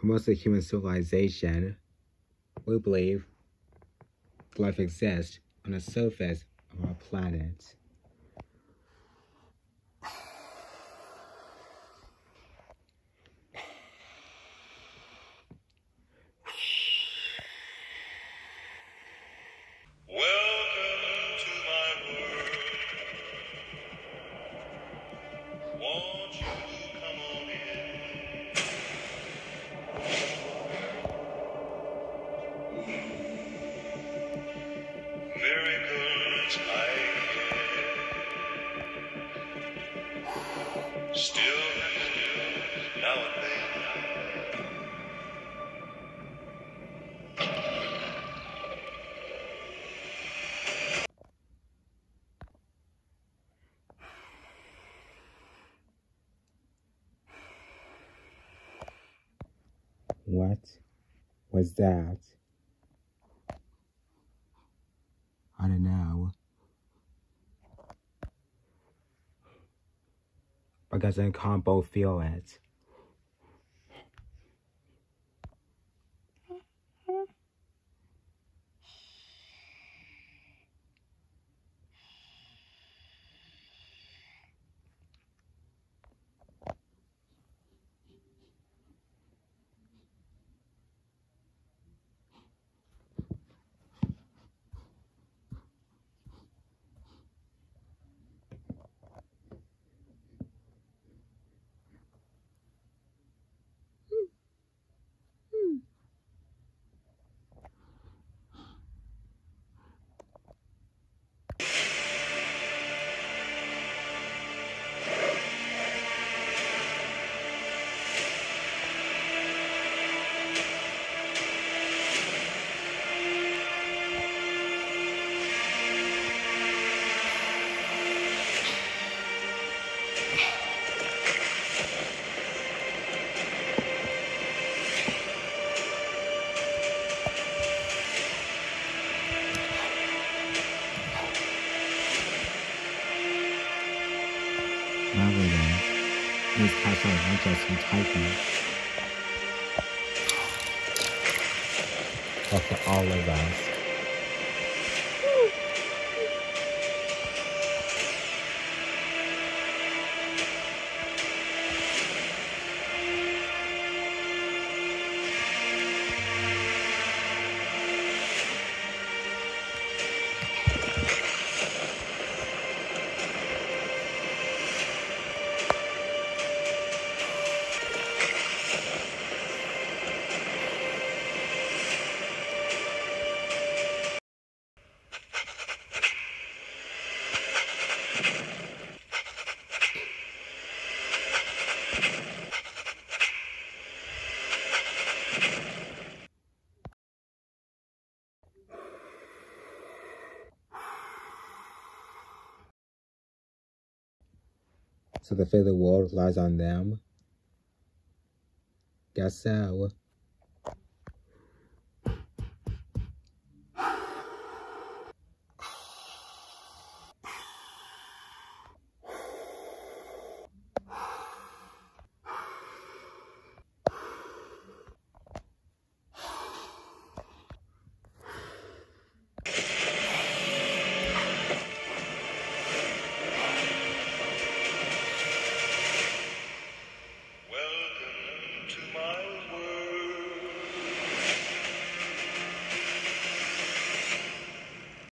For most of human civilization, we believe life exists on the surface of our planet. Welcome to my world. Won't you come on in? Miracles I get. Still now and then. What was that? I don't know. Because I can't both feel it. Nevertheless, these cats are not just from typing, but for all of us. So the fate of the world lies on them? Guess so.